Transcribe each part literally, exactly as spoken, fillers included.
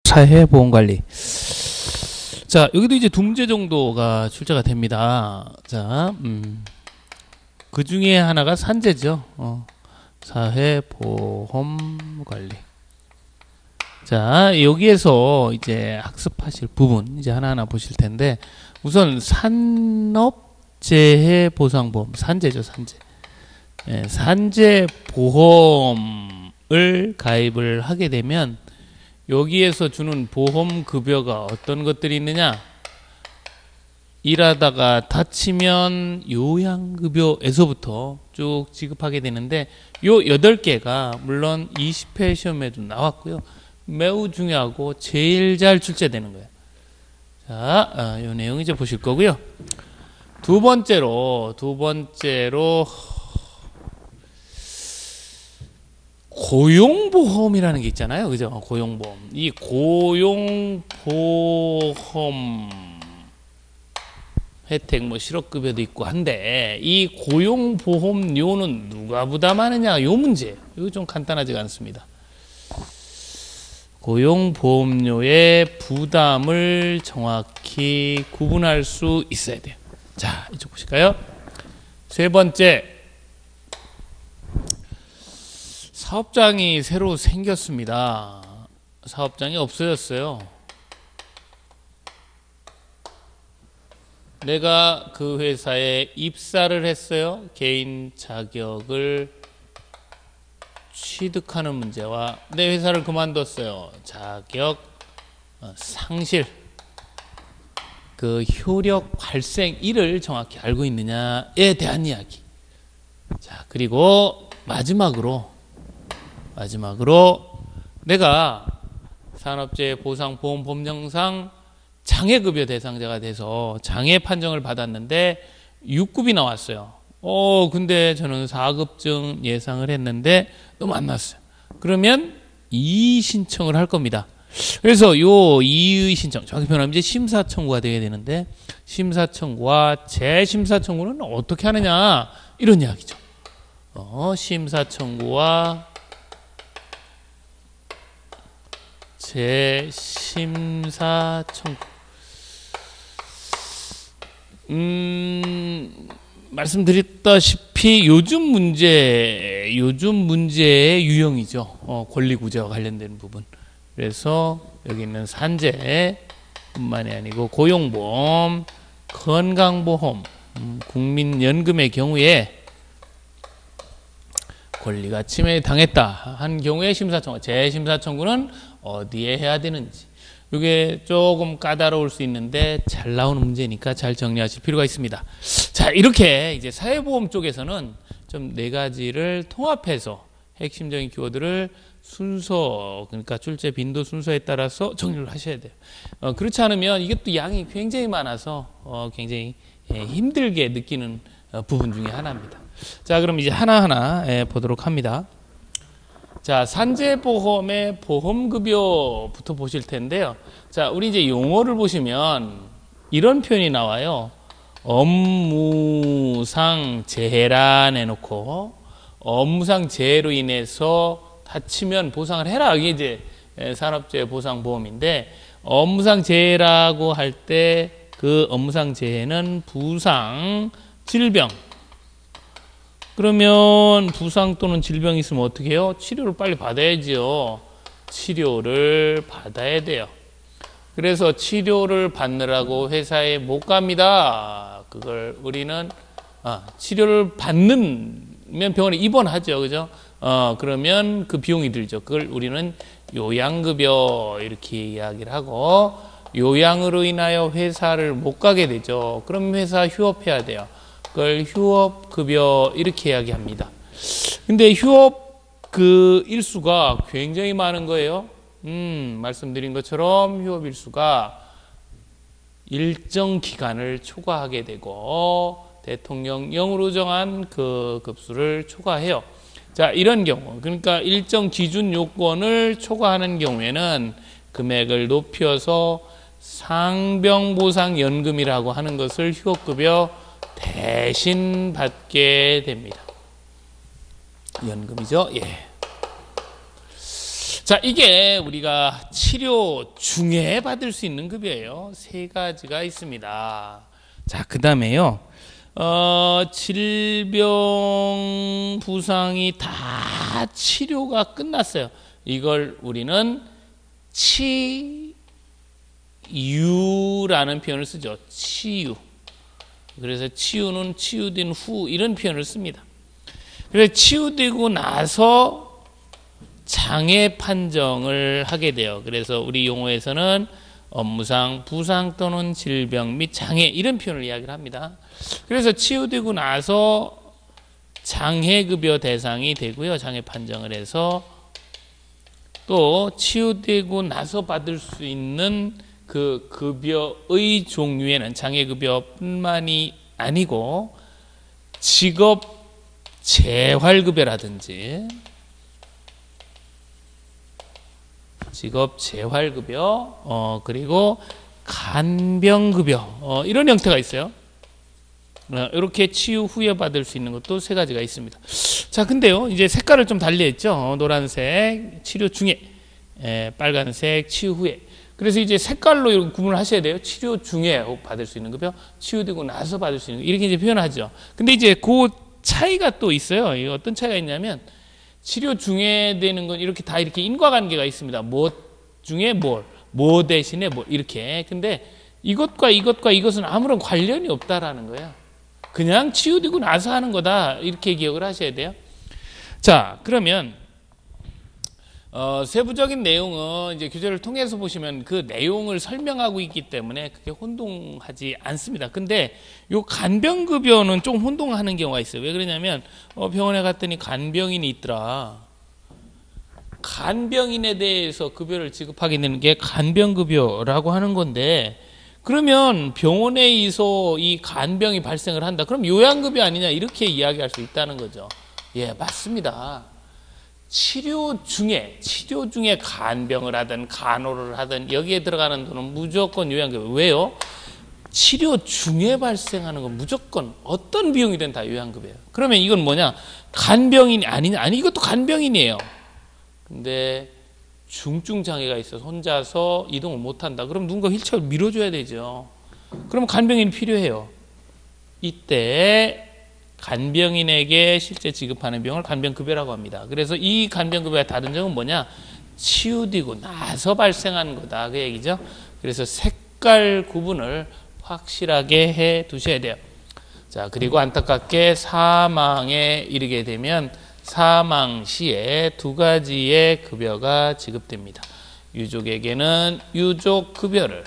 사회보험관리. 자, 여기도 이제 두 문제 정도가 출제가 됩니다. 자, 음, 그 중에 하나가 산재죠. 어, 사회보험관리. 자, 여기에서 이제 학습하실 부분 이제 하나하나 보실 텐데, 우선 산업재해보상보험, 산재죠, 산재. 예, 산재보험을 가입을 하게 되면 여기에서 주는 보험급여가 어떤 것들이 있느냐? 일하다가 다치면 요양급여에서부터 쭉 지급하게 되는데, 요 여덟 개가 물론 이십 회 시험에도 나왔고요. 매우 중요하고 제일 잘 출제되는 거예요. 자, 어, 요 내용 이제 보실 거고요. 두 번째로, 두 번째로, 고용보험이라는 게 있잖아요. 그죠? 고용보험. 이 고용보험 혜택, 뭐, 실업급여도 있고 한데, 이 고용보험료는 누가 부담하느냐? 요 문제예요. 이거 좀 간단하지가 않습니다. 고용보험료의 부담을 정확히 구분할 수 있어야 돼요. 자, 이쪽 보실까요? 세 번째, 사업장이 새로 생겼습니다. 사업장이 없어졌어요. 내가 그 회사에 입사를 했어요. 개인 자격을 취득하는 문제와 내 회사를 그만뒀어요. 자격 상실, 그 효력 발생일을 정확히 알고 있느냐에 대한 이야기. 자, 그리고 마지막으로 마지막으로 내가 산업재해보상보험법령상 장애급여 대상자가 돼서 장애 판정을 받았는데 육 급이 나왔어요. 어, 근데 저는 사 급증 예상을 했는데 너무 안 났어요. 그러면 이의 신청을 할 겁니다. 그래서 요 이의 신청, 정확히 표현하면 이제 심사청구가 되게 되는데, 심사청구와 재심사청구는 어떻게 하느냐, 이런 이야기죠. 어, 심사청구와 재심사청구. 음, 말씀드렸다시피 요즘 문제, 요즘 문제의 유형이죠. 어, 권리구제와 관련된 부분. 그래서 여기 있는 산재뿐만이 아니고 고용보험, 건강보험, 음, 국민연금의 경우에 권리가 침해당했다 한 경우에 심사청구, 재심사청구는 어디에 해야 되는지. 이게 조금 까다로울 수 있는데 잘 나오는 문제니까 잘 정리하실 필요가 있습니다. 자, 이렇게 이제 사회보험 쪽에서는 좀 네 가지를 통합해서 핵심적인 키워드를 순서, 그러니까 출제 빈도 순서에 따라서 정리를 하셔야 돼요. 어, 그렇지 않으면 이게 또 양이 굉장히 많아서 어, 굉장히 예, 힘들게 느끼는 어, 부분 중에 하나입니다. 자, 그럼 이제 하나하나 예, 보도록 합니다. 자, 산재보험의 보험급여부터 보실 텐데요. 자, 우리 이제 용어를 보시면 이런 표현이 나와요. 업무상 재해라 내놓고, 업무상 재해로 인해서 다치면 보상을 해라. 이게 이제 산업재해보상보험인데, 업무상 재해라고 할 때 그 업무상 재해는 부상, 질병. 그러면 부상 또는 질병이 있으면 어떻게 해요? 치료를 빨리 받아야지요. 치료를 받아야 돼요. 그래서 치료를 받느라고 회사에 못 갑니다. 그걸 우리는 아, 치료를 받는 병원에 입원하죠. 그죠? 어, 그러면 그 비용이 들죠. 그걸 우리는 요양급여 이렇게 이야기를 하고, 요양으로 인하여 회사를 못 가게 되죠. 그럼 회사 휴업해야 돼요. 그걸 휴업급여 이렇게 이야기합니다. 근데 휴업 그 일수가 굉장히 많은 거예요. 음, 말씀드린 것처럼 휴업 일수가 일정 기간을 초과하게 되고 대통령령으로 정한 그 급수를 초과해요. 자, 이런 경우, 그러니까 일정 기준 요건을 초과하는 경우에는 금액을 높여서 상병보상연금이라고 하는 것을 휴업급여 대신 받게 됩니다. 연금이죠. 예. 자, 이게 우리가 치료 중에 받을 수 있는 급여예요. 세 가지가 있습니다. 자, 그 다음에요. 어, 질병 부상이 다 치료가 끝났어요. 이걸 우리는 치유라는 표현을 쓰죠. 치유. 그래서 치유는 치유된 후 이런 표현을 씁니다. 그래서 치유되고 나서 장애 판정을 하게 돼요. 그래서 우리 용어에서는 업무상 부상 또는 질병 및 장애 이런 표현을 이야기를 합니다. 그래서 치유되고 나서 장애급여 대상이 되고요. 장애 판정을 해서 또 치유되고 나서 받을 수 있는 그 급여의 종류에는 장애급여뿐만이 아니고 직업 재활급여라든지 직업 재활급여, 어, 그리고 간병급여, 어, 이런 형태가 있어요. 어, 이렇게 치유 후에 받을 수 있는 것도 세 가지가 있습니다. 자, 근데요, 이제 색깔을 좀 달리했죠. 어, 노란색 치료 중에, 에, 빨간색 치유 후에. 그래서 이제 색깔로 이렇게 구분을 하셔야 돼요. 치료 중에 받을 수 있는 급여, 치유되고 나서 받을 수 있는 급여, 이렇게 이제 표현하죠. 근데 이제 그 차이가 또 있어요. 이 어떤 차이가 있냐면, 치료 중에 되는 건 이렇게 다 이렇게 인과관계가 있습니다. 뭐 중에 뭘, 뭐 대신에 뭐 이렇게. 근데 이것과 이것과 이것은 아무런 관련이 없다라는 거예요. 그냥 치유되고 나서 하는 거다 이렇게 기억을 하셔야 돼요. 자, 그러면 어, 세부적인 내용은 이제 교재를 통해서 보시면 그 내용을 설명하고 있기 때문에 그게 혼동하지 않습니다. 근데 요 간병급여는 좀 혼동하는 경우가 있어요. 왜 그러냐면 어, 병원에 갔더니 간병인이 있더라. 간병인에 대해서 급여를 지급하게 되는 게 간병급여라고 하는 건데, 그러면 병원에서 이 간병이 발생을 한다. 그럼 요양급여 아니냐 이렇게 이야기할 수 있다는 거죠. 예, 맞습니다. 치료 중에 치료 중에 간병을 하든 간호를 하든 여기에 들어가는 돈은 무조건 요양급여. 왜요? 치료 중에 발생하는 건 무조건 어떤 비용이든 다 요양급여예요. 그러면 이건 뭐냐? 간병인이 아니냐? 아니, 이것도 간병인이에요. 근데 중증 장애가 있어서 혼자서 이동을 못한다. 그럼 누군가 휠체어를 밀어줘야 되죠. 그럼 간병인이 필요해요. 이때 간병인에게 실제 지급하는 비용을 간병급여라고 합니다. 그래서 이 간병급여의 다른 점은 뭐냐? 치유되고 나서 발생하는 거다. 그 얘기죠. 그래서 색깔 구분을 확실하게 해 두셔야 돼요. 자, 그리고 안타깝게 사망에 이르게 되면 사망 시에 두 가지의 급여가 지급됩니다. 유족에게는 유족급여를,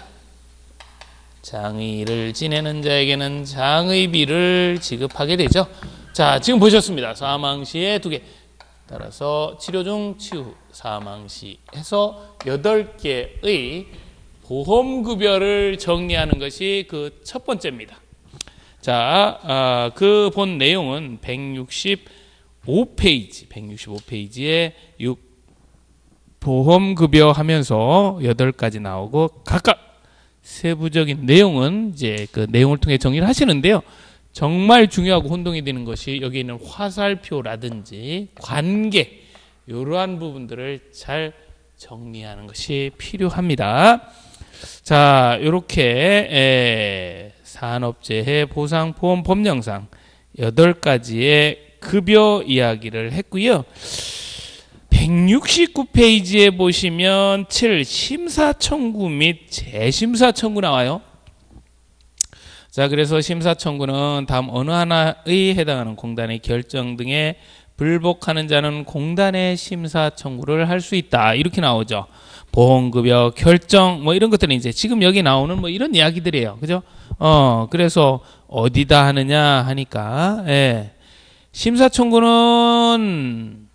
장의를 지내는 자에게는 장의비를 지급하게 되죠. 자, 지금 보셨습니다. 사망 시에 두 개. 따라서 치료 중, 치유 후, 사망 시 해서 여덟 개의 보험급여를 정리하는 것이 그 첫 번째입니다. 자, 아, 그 본 내용은 백육십오 페이지, 백육십오 페이지에 보험급여 하면서 여덟 가지 나오고 각각 세부적인 내용은 이제 그 내용을 통해 정리를 하시는데요. 정말 중요하고 혼동이 되는 것이 여기 있는 화살표라든지 관계, 이러한 부분들을 잘 정리하는 것이 필요합니다. 자, 이렇게 산업재해 보상보험 법령상 여덟 가지의 급여 이야기를 했고요. 백육십구 페이지에 보시면 칠. 심사 청구 및 재심사 청구 나와요. 자, 그래서 심사 청구는 다음 어느 하나에 해당하는 공단의 결정 등에 불복하는 자는 공단의 심사 청구를 할 수 있다. 이렇게 나오죠. 보험급여 결정 뭐 이런 것들은 이제 지금 여기 나오는 뭐 이런 이야기들이에요. 그죠? 어, 그래서 어디다 하느냐 하니까, 예. 심사 청구는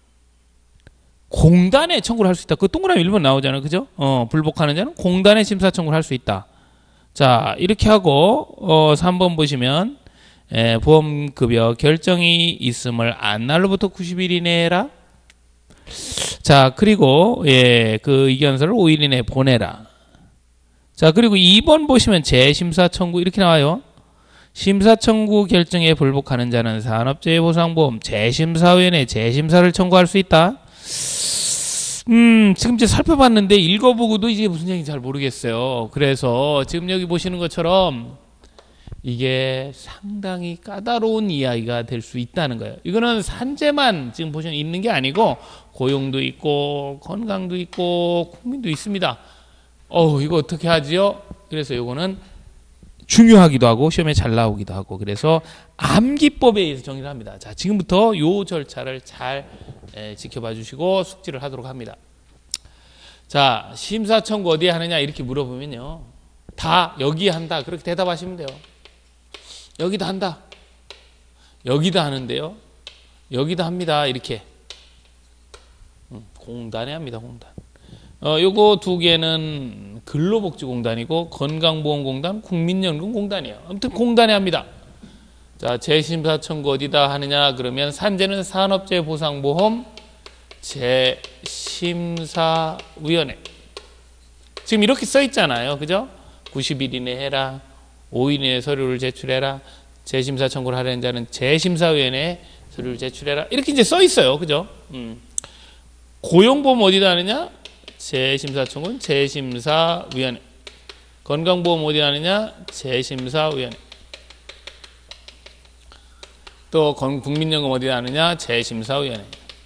공단에 청구를 할 수 있다. 그 동그라미 일 번 나오잖아요. 그죠? 어, 불복하는 자는 공단에 심사 청구를 할 수 있다. 자, 이렇게 하고, 어, 삼 번 보시면, 에, 보험급여 결정이 있음을 안 날로부터 구십 일 이내에 해라. 자, 그리고, 예, 그 의견서를 오 일 이내에 보내라. 자, 그리고 이 번 보시면 재심사 청구 이렇게 나와요. 심사 청구 결정에 불복하는 자는 산업재해보상보험 재심사위원회 재심사를 청구할 수 있다. 음, 지금 이제 살펴봤는데 읽어보고도 이게 무슨 얘기인지 잘 모르겠어요. 그래서 지금 여기 보시는 것처럼 이게 상당히 까다로운 이야기가 될 수 있다는 거예요. 이거는 산재만 지금 보시면 있는 게 아니고 고용도 있고 건강도 있고 국민도 있습니다. 어우, 이거 어떻게 하지요? 그래서 이거는 중요하기도 하고 시험에 잘 나오기도 하고, 그래서 암기법에 의해서 정리를 합니다. 자, 지금부터 요 절차를 잘 에, 지켜봐 주시고 숙지를 하도록 합니다. 자, 심사 청구 어디에 하느냐 이렇게 물어보면요, 다 여기 한다 그렇게 대답하시면 돼요. 여기도 한다, 여기도 하는데요, 여기도 합니다 이렇게. 음, 공단에 합니다. 공단. 어, 요거 두 개는 근로복지공단이고 건강보험공단, 국민연금공단이에요. 아무튼 공단에 합니다. 자, 재심사 청구 어디다 하느냐 그러면 산재는 산업재해보상보험 재심사위원회. 지금 이렇게 써 있잖아요. 그죠? 구십 일 이내 해라, 오 일 이내 서류를 제출해라, 재심사 청구를 하려는 자는 재심사위원회에 서류를 제출해라, 이렇게 이제 써 있어요. 그죠? 음. 고용보험 어디다 하느냐? 재심사 청구는 재심사위원회. 건강보험 어디 하느냐? 재심사위원회. 또 국민연금 어디 하느냐? 재심사위원회.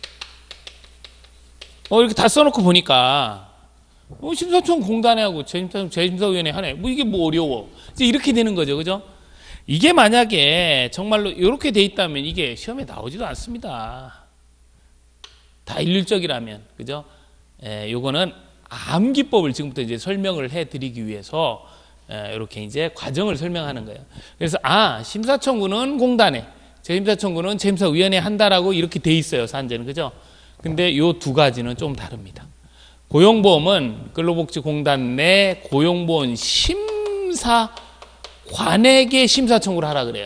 어, 이렇게 다 써놓고 보니까 어, 심사청구 공단에 하고 재심사, 재심사위원회 하네. 뭐 이게 뭐 어려워. 이제 이렇게 되는 거죠. 그죠? 이게 만약에 정말로 이렇게 돼 있다면 이게 시험에 나오지도 않습니다. 다 일률적이라면. 그죠? 에, 요거는 암기법을 지금부터 이제 설명을 해 드리기 위해서 에, 이렇게 이제 과정을 설명하는 거예요. 그래서 아, 심사청구는 공단에, 재심사청구는 재심사위원회에 한다라고 이렇게 돼 있어요. 산재는. 그죠? 근데 요 두 가지는 좀 다릅니다. 고용보험은 근로복지공단 내 고용보험 심사관에게 심사청구를 하라 그래요.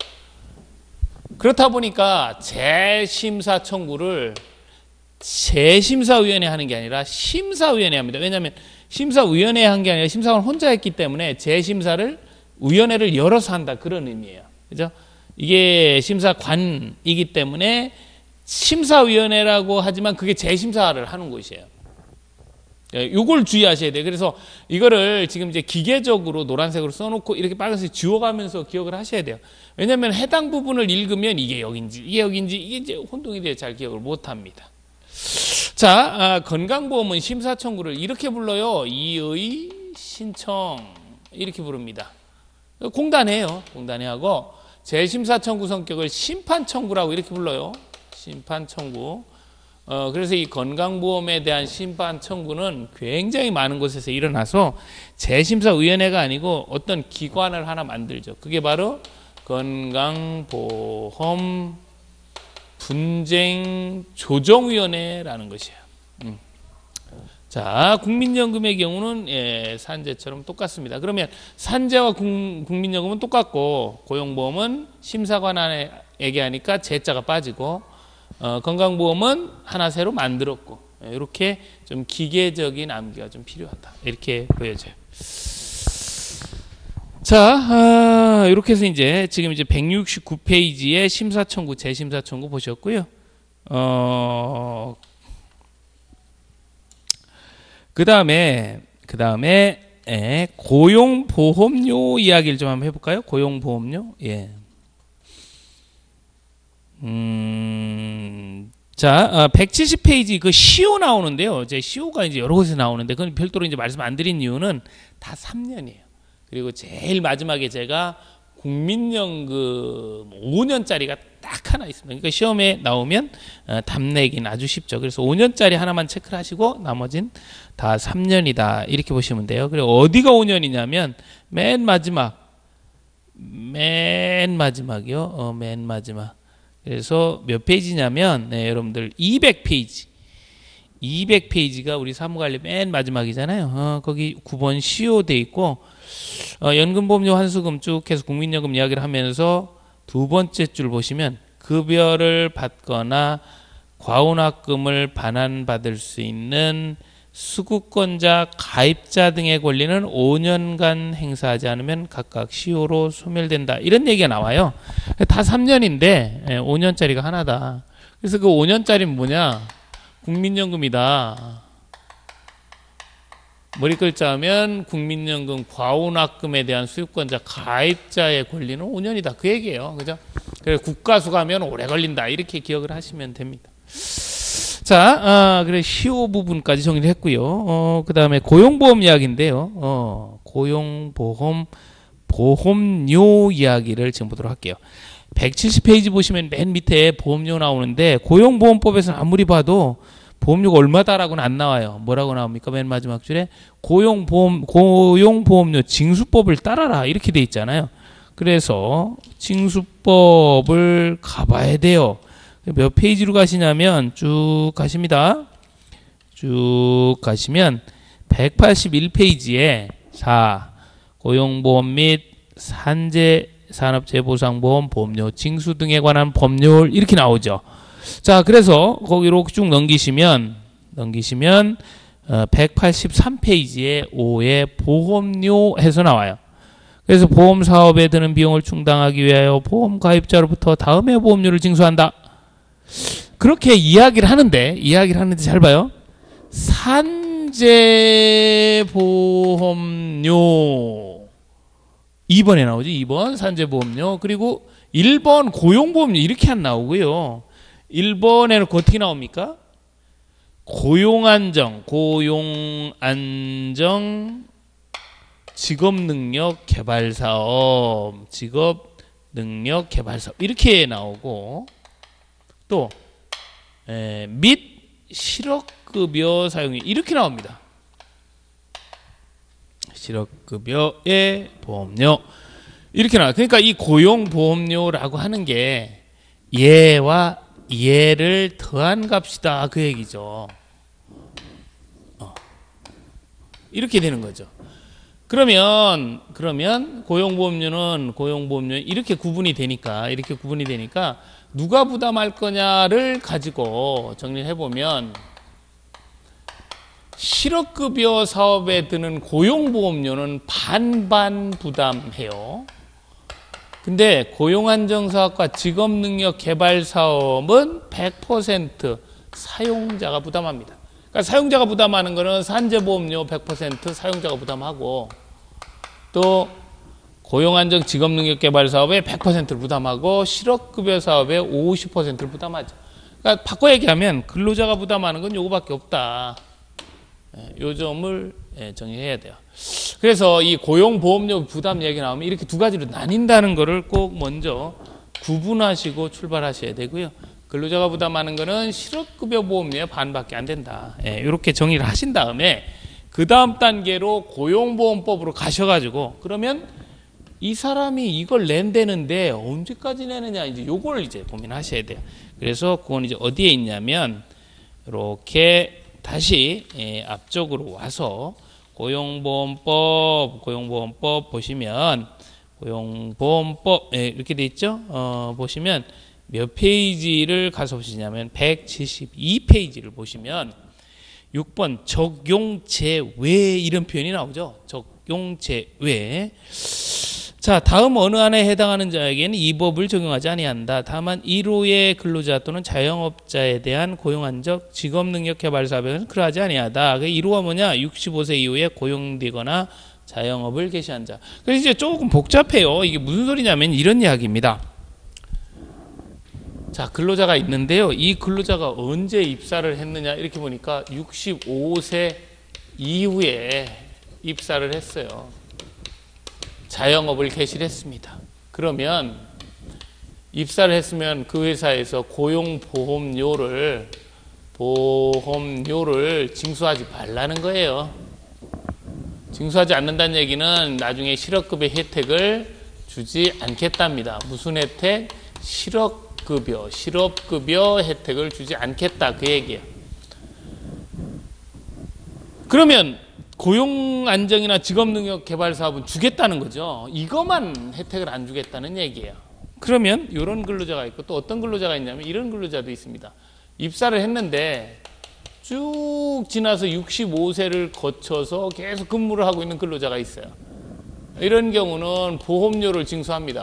그렇다 보니까 재심사청구를 재심사위원회 하는 게 아니라 심사위원회 합니다. 왜냐하면 심사위원회 한 게 아니라 심사관 혼자 했기 때문에 재심사를 위원회를 열어서 한다, 그런 의미예요. 그죠? 이게 심사관이기 때문에 심사위원회라고 하지만 그게 재심사를 하는 곳이에요. 요걸 주의하셔야 돼요. 그래서 이거를 지금 이제 기계적으로 노란색으로 써놓고 이렇게 빨간색 지워가면서 기억을 하셔야 돼요. 왜냐하면 해당 부분을 읽으면 이게 여긴지 이게 여긴지 이게 이제 혼동이 돼서 잘 기억을 못합니다. 자, 아, 건강보험은 심사청구를 이렇게 불러요. 이의 신청 이렇게 부릅니다. 공단해요. 공단에 하고 재심사청구 성격을 심판청구라고 이렇게 불러요. 심판청구. 어, 그래서 이 건강보험에 대한 심판청구는 굉장히 많은 곳에서 일어나서 재심사위원회가 아니고 어떤 기관을 하나 만들죠. 그게 바로 건강보험 분쟁조정위원회라는 것이에요. 음. 자, 국민연금의 경우는 예, 산재처럼 똑같습니다. 그러면 산재와 국, 국민연금은 똑같고 고용보험은 심사관에게 하니까 재자가 빠지고 어, 건강보험은 하나 새로 만들었고, 예, 이렇게 좀 기계적인 암기가 좀 필요하다, 이렇게 보여져요. 자, 아, 이렇게 해서 이제 지금 이제 백육십구 페이지에 심사청구, 재심사청구 보셨고요. 어, 그 다음에, 그 다음에, 예, 고용보험료 이야기를 좀 한번 해볼까요? 고용보험료? 예. 음, 자, 백칠십 페이지 그 시오 나오는데요. 이제 시오가 이제 여러 곳에서 나오는데, 그건 별도로 이제 말씀 안 드린 이유는 다 삼 년이에요. 그리고 제일 마지막에 제가 국민연금 오 년짜리가 딱 하나 있습니다. 그러니까 시험에 나오면 답내기는 아주 쉽죠. 그래서 오 년짜리 하나만 체크를 하시고 나머진 다 삼 년이다, 이렇게 보시면 돼요. 그리고 어디가 오 년이냐면 맨 마지막, 맨 마지막이요. 어, 맨 마지막. 그래서 몇 페이지냐면 네, 여러분들 이백 페이지. 이백 페이지가 우리 사무관리 맨 마지막이잖아요. 어, 거기 구 번 시오 돼 있고, 어, 연금보험료 환수금 쭉 해서 국민연금 이야기를 하면서 두 번째 줄 보시면 급여를 받거나 과운학금을 반환받을 수 있는 수급권자, 가입자 등의 권리는 오 년간 행사하지 않으면 각각 시효로 소멸된다, 이런 얘기가 나와요. 다 삼 년인데 오 년짜리가 하나다. 그래서 그 오 년짜리는 뭐냐? 국민연금이다. 머리 글자 하면 국민연금 과운납금에 대한 수익권자 가입자의 권리는 오 년이다. 그 얘기예요. 그죠? 그래서 국가수 가면 오래 걸린다. 이렇게 기억을 하시면 됩니다. 자, 아, 그래, 시효 부분까지 정리를 했고요. 어, 그 다음에 고용보험 이야기인데요. 어, 고용보험, 보험료 이야기를 지금 보도록 할게요. 백칠십 페이지 보시면 맨 밑에 보험료 나오는데, 고용보험법에서는 아무리 봐도 보험료가 얼마다라고는 안 나와요. 뭐라고 나옵니까? 맨 마지막 줄에 고용보험, 고용보험료 징수법을 따라라. 이렇게 돼 있잖아요. 그래서 징수법을 가봐야 돼요. 몇 페이지로 가시냐면 쭉 가십니다. 쭉 가시면 백팔십일 페이지에 사. 고용보험 및 산재 산업재보상보험 보험료 징수 등에 관한 법률 이렇게 나오죠. 자, 그래서 거기로 쭉 넘기시면 넘기시면 어, 백팔십삼 페이지에 오의 보험료 해서 나와요. 그래서 보험 사업에 드는 비용을 충당하기 위하여 보험 가입자로부터 다음의 보험료를 징수한다. 그렇게 이야기를 하는데 이야기를 하는데 잘 봐요. 산재보험료 이 번에 나오죠. 이 번 산재보험료. 그리고 일 번 고용보험료 이렇게 안 나오고요. 일 번에는 어떻게 나옵니까? 고용안정, 고용안정 직업능력 개발사업, 직업능력 개발사업 이렇게 나오고 또 에, 및 실업급여 사용이 이렇게 나옵니다. 실업급여의 보험료 이렇게 나와요. 그러니까 이 고용보험료라고 하는 게 얘와 얘를 더한 값이다 그 얘기죠. 어. 이렇게 되는 거죠. 그러면 그러면 고용보험료는 고용보험료 이렇게 구분이 되니까 이렇게 구분이 되니까 누가 부담할 거냐를 가지고 정리를 해보면 실업급여 사업에 드는 고용보험료는 반반 부담해요. 근데 고용안정사업과 직업능력개발사업은 백 퍼센트 사용자가 부담합니다. 그러니까 사용자가 부담하는 거는 산재보험료 백 퍼센트 사용자가 부담하고 또 고용안정 직업능력개발사업에 백 퍼센트를 부담하고 실업급여 사업에 오십 퍼센트를 부담하죠. 그러니까 바꿔 얘기하면 근로자가 부담하는 건 요거밖에 없다. 요 점을 정리해야 돼요. 그래서 이 고용보험료 부담 얘기 나오면 이렇게 두 가지로 나뉜다는 거를 꼭 먼저 구분하시고 출발하셔야 되고요. 근로자가 부담하는 거는 실업급여 보험료의 반밖에 안 된다. 이렇게 정리를 하신 다음에 그 다음 단계로 고용보험법으로 가셔가지고 그러면 이 사람이 이걸 낸다는데 언제까지 내느냐 이제 요걸 이제 고민하셔야 돼요. 그래서 그건 이제 어디에 있냐면 이렇게 다시 예, 앞쪽으로 와서 고용보험법 고용보험법 보시면 고용보험법 예, 이렇게 돼 있죠. 어, 보시면 몇 페이지를 가서 보시냐면 백칠십이 페이지를 보시면 육 번 적용제외 이런 표현이 나오죠. 적용제외. 자, 다음 어느 안에 해당하는 자에게는 이 법을 적용하지 아니한다. 다만 일 호의 근로자 또는 자영업자에 대한 고용안정 직업능력 개발 사업에는 그러하지 아니하다. 일 호가 뭐냐? 육십오 세 이후에 고용되거나 자영업을 개시한 자. 그래서 이제 조금 복잡해요. 이게 무슨 소리냐면 이런 이야기입니다. 자, 근로자가 있는데요. 이 근로자가 언제 입사를 했느냐? 이렇게 보니까 육십오 세 이후에 입사를 했어요. 자영업을 개시를 했습니다. 그러면 입사를 했으면 그 회사에서 고용보험료를 보험료를 징수하지 말라는 거예요. 징수하지 않는다는 얘기는 나중에 실업급여 혜택을 주지 않겠답니다. 무슨 혜택? 실업급여, 실업급여 혜택을 주지 않겠다 그 얘기예요. 그러면 고용안정이나 직업능력 개발 사업은 주겠다는 거죠. 이것만 혜택을 안 주겠다는 얘기예요. 그러면 이런 근로자가 있고 또 어떤 근로자가 있냐면 이런 근로자도 있습니다. 입사를 했는데 쭉 지나서 육십오 세를 거쳐서 계속 근무를 하고 있는 근로자가 있어요. 이런 경우는 보험료를 징수합니다.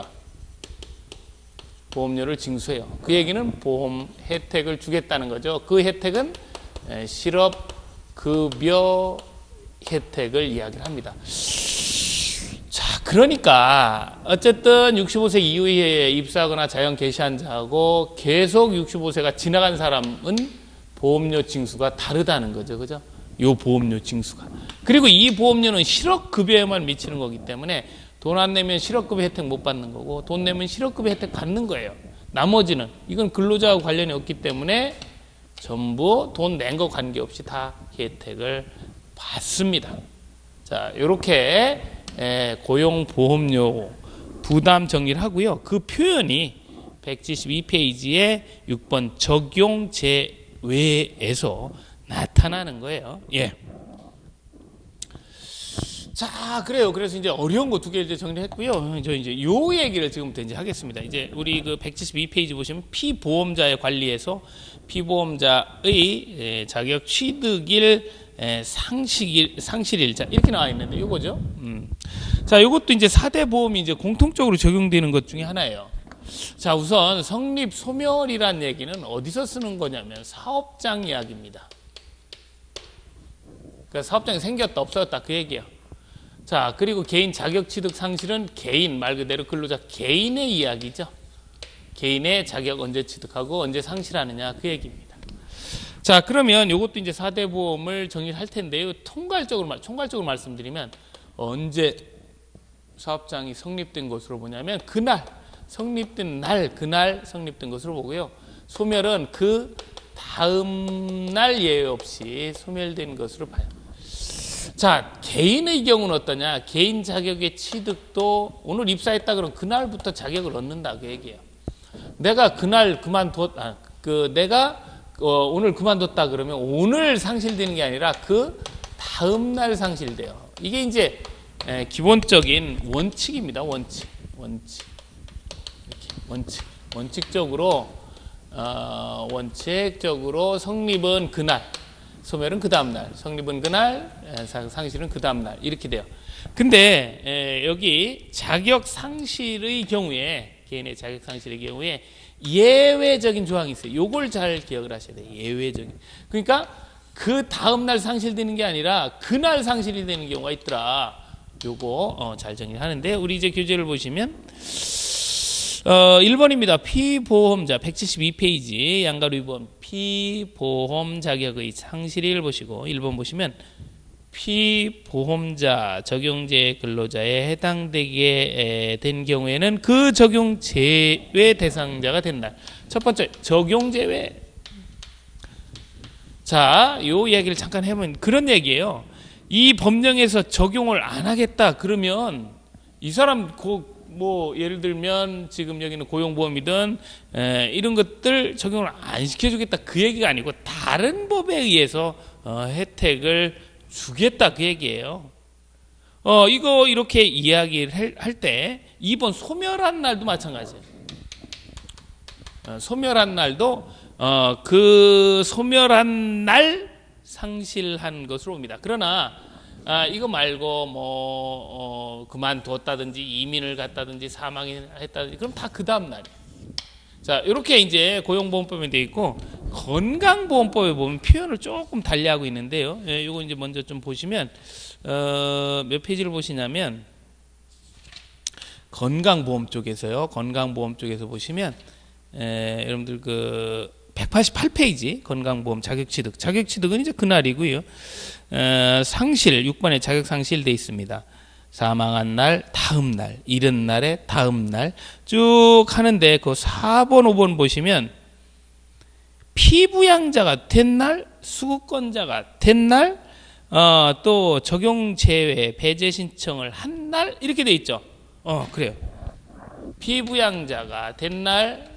보험료를 징수해요. 그 얘기는 보험 혜택을 주겠다는 거죠. 그 혜택은 실업급여 혜택을 이야기를 합니다. 자, 그러니까 어쨌든 육십오 세 이후에 입사하거나 자영 개시한 자하고 계속 육십오 세가 지나간 사람은 보험료 징수가 다르다는 거죠. 그죠? 요 보험료 징수가. 그리고 이 보험료는 실업급여에만 미치는 거기 때문에 돈 안 내면 실업급여 혜택 못 받는 거고 돈 내면 실업급여 혜택 받는 거예요. 나머지는 이건 근로자와 관련이 없기 때문에 전부 돈 낸 거 관계없이 다 혜택을 받습니다. 자, 요렇게 고용보험료 부담 정리를 하고요. 그 표현이 백칠십이 페이지의 육 번 적용 제외에서 나타나는 거예요. 예. 자, 그래요. 그래서 이제 어려운 거 두 개 이제 정리했고요. 저 이제 요 얘기를 지금부터 이제 하겠습니다. 이제 우리 그 백칠십이 페이지 보시면 피보험자의 관리에서 피보험자의 자격 취득일 상식일, 상실일자 이렇게 나와 있는데 요거죠. 음. 자, 요것도 이제 사 대 보험이 이제 공통적으로 적용되는 것 중에 하나예요. 자, 우선 성립 소멸이란 얘기는 어디서 쓰는 거냐면 사업장 이야기입니다. 그러니까 사업장이 생겼다 없어졌다 그 얘기예요. 자, 그리고 개인 자격 취득 상실은 개인 말 그대로 근로자 개인의 이야기죠. 개인의 자격 언제 취득하고 언제 상실하느냐 그 얘기입니다. 자, 그러면 이것도 이제 사 대 보험을 정리를 할 텐데요. 통괄적으로 총괄적으로 말씀드리면 언제 사업장이 성립된 것으로 보냐면 그날 성립된 날 그날 성립된 것으로 보고요. 소멸은 그 다음 날 예외 없이 소멸된 것으로 봐요. 자, 개인의 경우는 어떠냐? 개인 자격의 취득도 오늘 입사했다 그러면 그날부터 자격을 얻는다 그 얘기예요. 내가 그날 그만뒀, 아, 그 내가 어, 오늘 그만뒀다 그러면 오늘 상실되는 게 아니라 그 다음 날 상실돼요. 이게 이제 에, 기본적인 원칙입니다. 원칙, 원칙, 이렇게 원칙, 원칙적으로 어, 원칙적으로 성립은 그날. 소멸은 그 다음날, 성립은 그날, 상실은 그 다음날 이렇게 돼요. 근데 에, 여기 자격 상실의 경우에 개인의 자격 상실의 경우에 예외적인 조항이 있어요. 요걸 잘 기억을 하셔야 돼요. 예외적인. 그러니까 그 다음날 상실되는 게 아니라 그날 상실이 되는 경우가 있더라. 요거 어, 잘 정리하는데 우리 이제 교재를 보시면 어, 일 번입니다. 피보험자 백칠십이 페이지 양가로 이 번 피보험 자격의 상실일 보시고 일 번 보시면 피보험자 적용제 근로자에 해당되게 된 경우에는 그 적용 제외 대상자가 된 날. 첫 번째 적용 제외. 자, 요 이야기를 잠깐 해보면 그런 얘기예요. 이 법령에서 적용을 안 하겠다 그러면 이 사람 그 뭐 예를 들면 지금 여기는 고용보험이든 에, 이런 것들 적용을 안 시켜주겠다 그 얘기가 아니고 다른 법에 의해서 어, 혜택을 주겠다 그 얘기예요. 어, 이거 이렇게 이야기를 할 때 이 번 소멸한 날도 마찬가지예요. 어, 소멸한 날도 어, 그 소멸한 날 상실한 것으로 옵니다. 그러나 아, 이거 말고 뭐 어, 그만뒀다든지 이민을 갔다든지 사망했다든지 그럼 다 그 다음 날이에요. 자, 이렇게 이제 고용보험법에 되어 있고 건강보험법에 보면 표현을 조금 달리하고 있는데요. 예, 이거 이제 먼저 좀 보시면 어, 몇 페이지를 보시냐면 건강보험 쪽에서요. 건강보험 쪽에서 보시면 에, 여러분들 그 백팔십팔 페이지 건강보험 자격취득. 자격취득은 이제 그날이고요. 어, 상실 육 번에 자격상실 돼 있습니다. 사망한 날, 다음 날, 이른 날에 다음 날 쭉 하는데 그 사 번, 오 번 보시면 피부양자가 된 날, 수급권자가 된 날, 어, 또 적용 제외 배제 신청을 한 날 이렇게 돼 있죠. 어, 그래요. 피부양자가 된 날,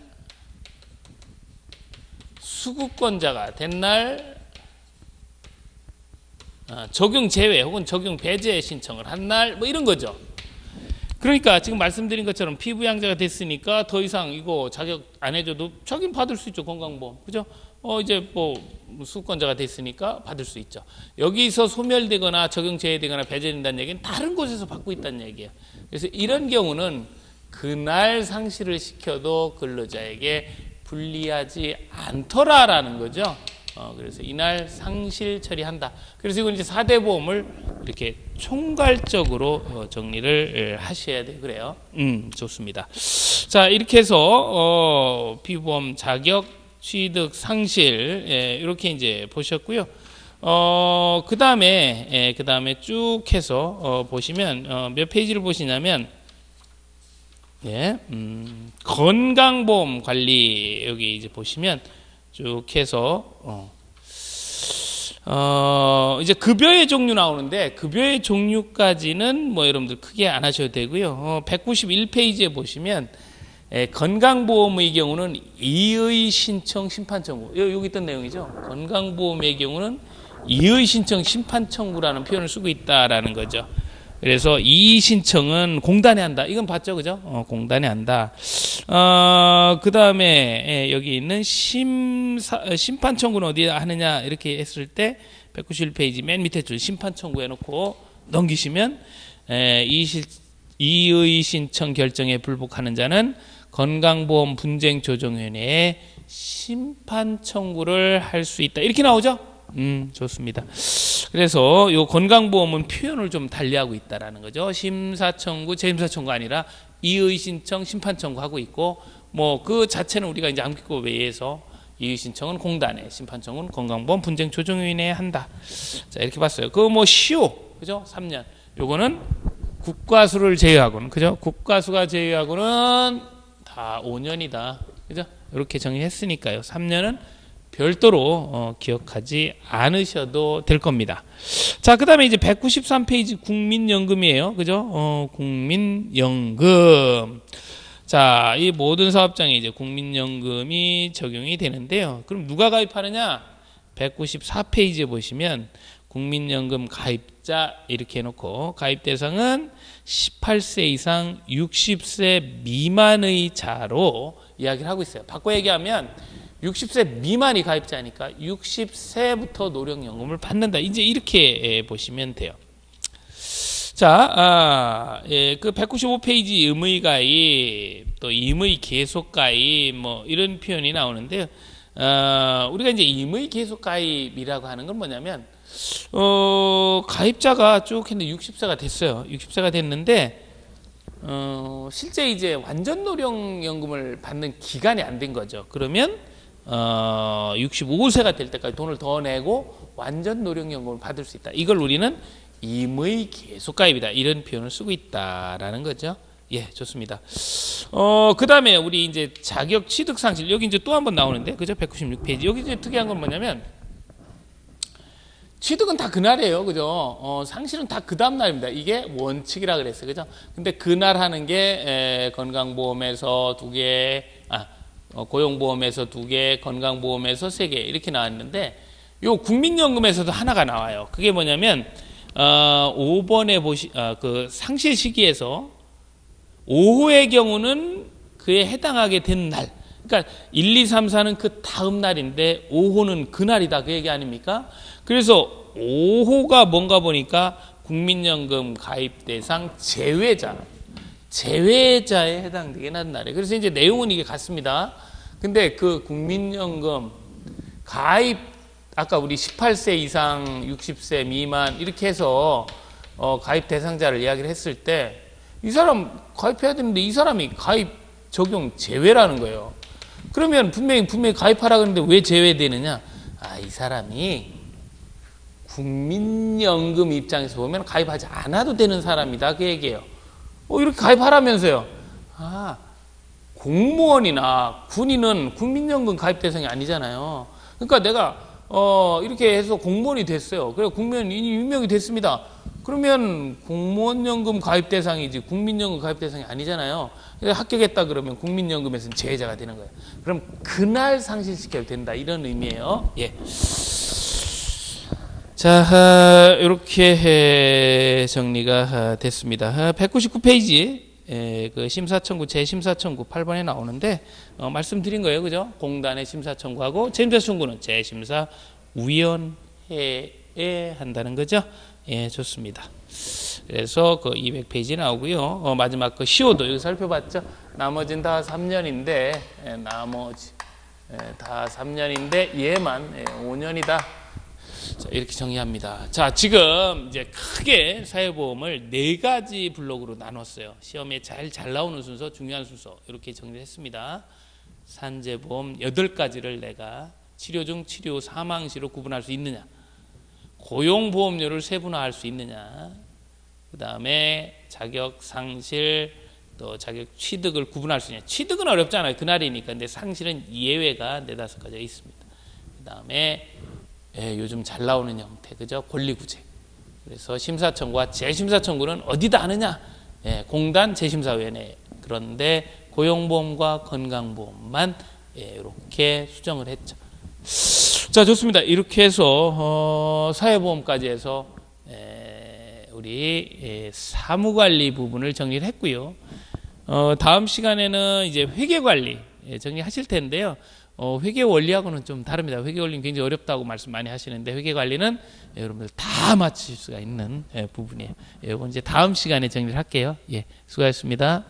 수급권자가 된 날, 어, 적용 제외 혹은 적용 배제 신청을 한 날 뭐 이런 거죠. 그러니까 지금 말씀드린 것처럼 피부양자가 됐으니까 더 이상 이거 자격 안 해줘도 자기는 받을 수 있죠. 건강보험. 그죠? 어, 이제 뭐 수급권자가 됐으니까 받을 수 있죠. 여기서 소멸되거나 적용 제외되거나 배제된다는 얘기는 다른 곳에서 받고 있다는 얘기예요. 그래서 이런 경우는 그날 상실을 시켜도 근로자에게 불리하지 않더라라는 거죠. 어, 그래서 이날 상실 처리한다. 그래서 이건 이제 사 대 보험을 이렇게 총괄적으로 어, 정리를 하셔야 돼요. 그래요. 음, 좋습니다. 자, 이렇게 해서 어, 피보험 자격, 취득, 상실 예, 이렇게 이제 보셨고요. 어, 그 다음에 예, 그 다음에 쭉 해서 어, 보시면 어, 몇 페이지를 보시냐면 예, 음, 건강보험 관리 여기 이제 보시면 쭉 해서 어, 어, 이제 급여의 종류 나오는데 급여의 종류까지는 뭐 여러분들 크게 안 하셔도 되고요. 어, 백구십일 페이지에 보시면 예, 건강보험의 경우는 이의 신청 심판 청구 여기 있던 내용이죠. 건강보험의 경우는 이의 신청 심판 청구라는 표현을 쓰고 있다라는 거죠. 그래서 이의 신청은 공단에 한다. 이건 봤죠, 그죠? 어, 공단에 한다. 어, 그 다음에 예, 여기 있는 심사, 심판 청구는 어디에 하느냐 이렇게 했을 때 백구십일 페이지 맨 밑에 줄 심판 청구 해놓고 넘기시면 예, 이의, 이의 신청 결정에 불복하는 자는 건강보험 분쟁조정위원회에 심판 청구를 할 수 있다. 이렇게 나오죠? 음, 좋습니다. 그래서 요 건강보험은 표현을 좀 달리하고 있다라는 거죠. 심사청구, 재심사청구 아니라 이의 신청, 심판 청구하고 있고, 뭐 그 자체는 우리가 이제 암기법 외에서 이의 신청은 공단에, 심판 청구는 건강보험 분쟁조정위원회에 한다. 자, 이렇게 봤어요. 그 뭐 시효, 그죠? 삼 년. 요거는 국가수를 제외하고는, 그죠? 국가수가 제외하고는 다 오 년이다. 그죠? 이렇게 정의했으니까요. 삼 년은 별도로 어, 기억하지 않으셔도 될 겁니다. 자, 그 다음에 이제 백구십삼 페이지 국민연금이에요. 그죠? 어, 국민연금. 자, 이 모든 사업장에 이제 국민연금이 적용이 되는데요. 그럼 누가 가입하느냐? 백구십사 페이지에 보시면 국민연금 가입자 이렇게 해놓고 가입 대상은 십팔 세 이상 육십 세 미만의 자로 이야기를 하고 있어요. 바꿔 얘기하면 육십 세 미만이 가입자니까 육십 세부터 노령연금을 받는다. 이제 이렇게 보시면 돼요. 자, 아, 예, 그 백구십오 페이지 의무의 가입, 또 임의 계속 가입, 뭐 이런 표현이 나오는데요. 어, 우리가 이제 임의 계속 가입이라고 하는 건 뭐냐면, 어, 가입자가 쭉 했는데 육십 세가 됐어요. 육십 세가 됐는데, 어, 실제 이제 완전 노령연금을 받는 기간이 안 된 거죠. 그러면 어, 육십오 세가 될 때까지 돈을 더 내고 완전 노령연금을 받을 수 있다. 이걸 우리는 임의 계속가입이다. 이런 표현을 쓰고 있다라는 거죠. 예, 좋습니다. 어, 그 다음에 우리 이제 자격 취득 상실. 여기 이제 또 한 번 나오는데, 그죠? 백구십육 페이지. 여기 이제 특이한 건 뭐냐면, 취득은 다 그날이에요. 그죠? 어, 상실은 다 그 다음날입니다. 이게 원칙이라 그랬어요. 그죠? 근데 그날 하는 게, 에, 건강보험에서 두 개, 아, 어, 고용보험에서 두 개, 건강보험에서 세 개 이렇게 나왔는데 요 국민연금에서도 하나가 나와요. 그게 뭐냐면 어, 오 번에 보시 어, 그 상실 시기에서 오호의 경우는 그에 해당하게 된 날. 그러니까 일, 이, 삼, 사는 그 다음 날인데 오호는 그날이다. 그 얘기 아닙니까? 그래서 오호가 뭔가 보니까 국민연금 가입 대상 제외자. 제외자에 해당되긴 한 날이에요. 그래서 이제 내용은 이게 같습니다. 근데 그 국민연금 가입, 아까 우리 십팔 세 이상 육십 세 미만 이렇게 해서 어, 가입 대상자를 이야기를 했을 때 이 사람 가입해야 되는데 이 사람이 가입 적용 제외라는 거예요. 그러면 분명히 분명히 가입하라 그러는데 왜 제외되느냐? 아, 이 사람이 국민연금 입장에서 보면 가입하지 않아도 되는 사람이다. 그 얘기예요. 어, 이렇게 가입하라면서요. 아, 공무원이나 군인은 국민연금 가입 대상이 아니잖아요. 그러니까 내가 어, 이렇게 해서 공무원이 됐어요. 그래 국민이 임명이 됐습니다. 그러면 공무원연금 가입 대상이지 국민연금 가입 대상이 아니잖아요. 합격했다 그러면 국민연금에서는 제외자가 되는 거예요. 그럼 그날 상실시켜도 된다. 이런 의미예요. 예. 자, 이렇게 정리가 됐습니다. 백구십구 페이지 그 심사청구, 재심사청구 팔 번에 나오는데 어, 말씀드린 거예요. 그죠? 공단의 심사청구하고 재심사청구는 재심사위원회에 한다는 거죠. 예, 좋습니다. 그래서 그 이백 페이지 나오고요. 어, 마지막 그 시효도 여기 살펴봤죠. 나머지는 다 삼 년인데 예, 나머지 예, 다 삼 년인데 얘만 예, 오 년이다. 자, 이렇게 정리합니다. 자, 지금 이제 크게 사회보험을 네 가지 블록으로 나눴어요. 시험에 잘, 잘 나오는 순서, 중요한 순서 이렇게 정리했습니다. 산재보험 여덟 가지를 내가 치료 중 치료 사망시로 구분할 수 있느냐, 고용보험료를 세분화할 수 있느냐, 그 다음에 자격 상실, 또 자격 취득을 구분할 수 있냐. 취득은 어렵잖아요. 그날이니까. 근데 상실은 예외가 네다섯 가지가 있습니다. 그 다음에 예, 요즘 잘 나오는 형태, 그죠? 권리구제. 그래서 심사청구와 재심사청구는 어디다 하느냐? 예, 공단 재심사위원회. 그런데 고용보험과 건강보험만 예, 이렇게 수정을 했죠. 자, 좋습니다. 이렇게 해서 어, 사회보험까지 해서 예, 우리 예, 사무관리 부분을 정리를 했고요. 어, 다음 시간에는 이제 회계관리 예, 정리하실 텐데요. 어, 회계 원리하고는 좀 다릅니다. 회계 원리는 굉장히 어렵다고 말씀 많이 하시는데 회계 관리는 예, 여러분들 다 맞추실 수가 있는 예, 부분이에요. 예, 이건 이제 다음 시간에 정리를 할게요. 예, 수고하셨습니다.